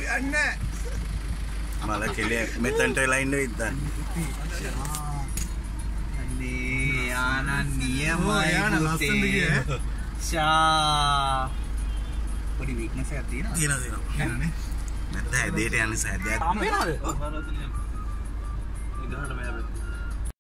යන්නේ මල කෙලිය මෙතනට වෙලා ඉන්න ඉතින් අනේ ආනන්නියමයි යාන ලස්සනද කියේ ෂා පොඩි වීක්නස් එකක් තියෙනවා නේ නැත්නම් ඇදේට යන්නේ සැදයක් හම්බ වෙනවද? ඉදහට මෑබේ